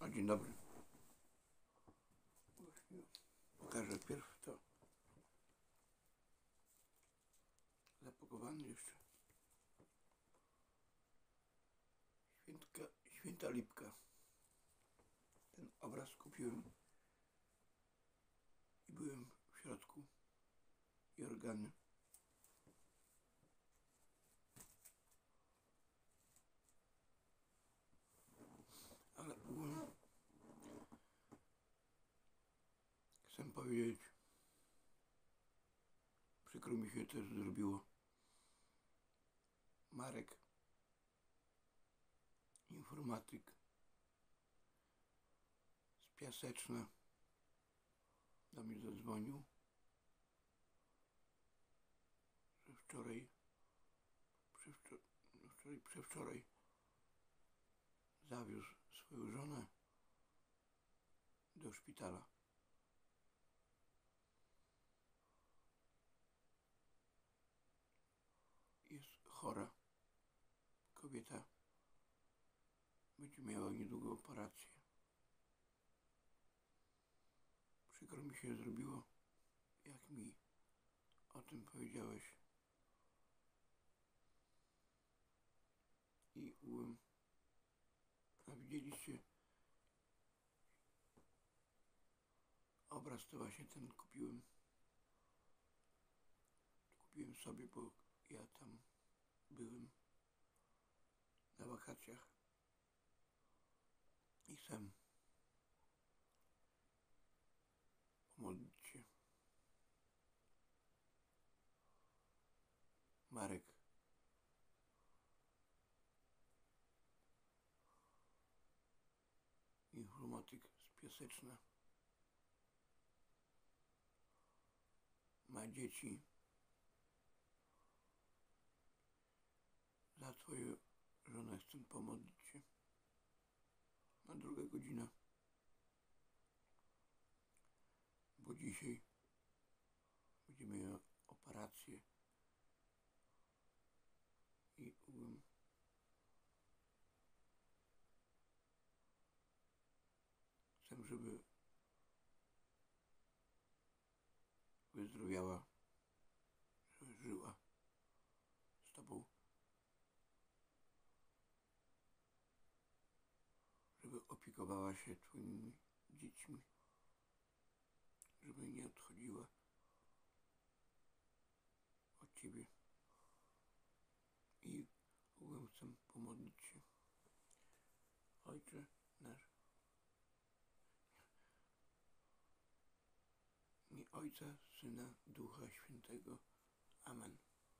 A dzień dobry. Właśnie pokażę pierw to zapakowany jeszcze. Święta Lipka. Ten obraz kupiłem i byłem w środku i organy. Ale chcę powiedzieć, przykro mi się też zrobiło. Marek, informatyk z Piaseczna, do mnie zadzwonił, że przedwczoraj zawiózł swoją żonę do szpitala. Jest chora. Kobieta będzie miała niedługo operację. Przykro mi się zrobiło, jak mi o tym powiedziałeś. I a widzieliście obraz, to właśnie ten kupiłem. Kupiłem sobie, bo ja tam byłem na wakacjach i chcę pomodlić się. Marek, informatyk z Piaseczna, ma dzieci. Za twoją żonę chcę pomodlić się. Na drugą godzinę. Bo dzisiaj będziemy mieli operację i chcę, żeby wyzdrowiała, żeby żyła z tobą, żeby opiekowała się twoimi dziećmi, żeby nie odchodziła od ciebie. I chcę pomodlić się. Ojcze nasz, w imię Ojca, Syna, Ducha Świętego. Amen.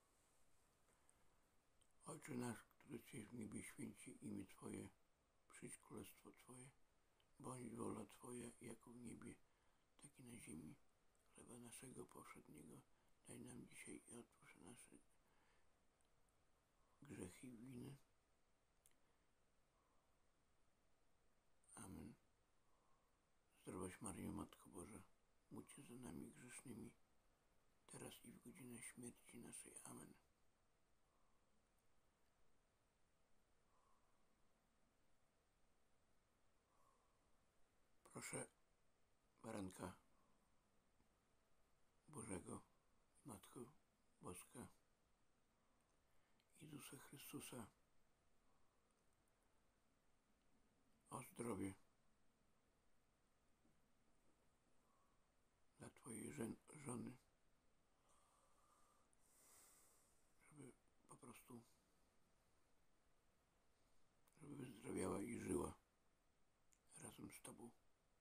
Ojcze nasz, który jesteś w niebie, święci imię Twoje, przyjdź królestwo Twoje, bądź wola Twoja, jako w niebie, tak i na ziemi. Chleba naszego powszedniego daj nam dzisiaj i odpuść nasze grzechy i winy. Amen. Zdrowaś Maryjo, Matko Boża, módl się za nami grzesznymi, teraz i w godzinę śmierci naszej. Amen. Proszę Baranka Bożego, Matko Boska, Jezusa Chrystusa, o zdrowie dla Twojej żony, żeby po prostu wyzdrowiała i żyła razem z Tobą.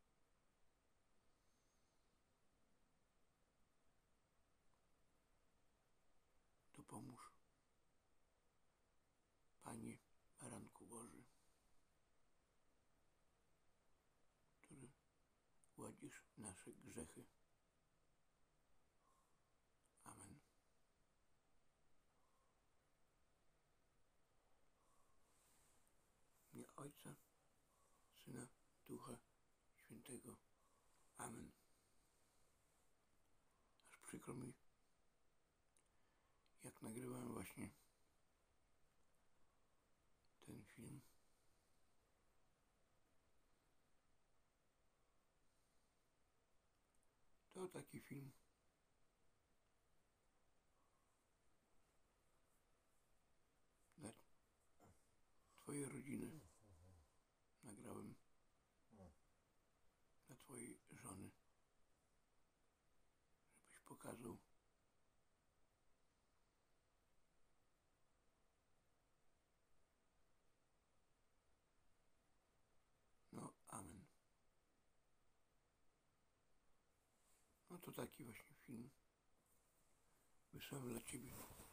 Dopomóż, Panie Baranku Boży, który gładzisz nasze grzechy. Amen. W imię Ojca, Syna, Ducha Świętego. Amen. Aż przykro mi, jak nagrywałem właśnie ten film, To taki film dla twojej rodziny nagrałem, dla twojej żony, żebyś pokazał, no amen. No to taki właśnie film wysłałem dla ciebie.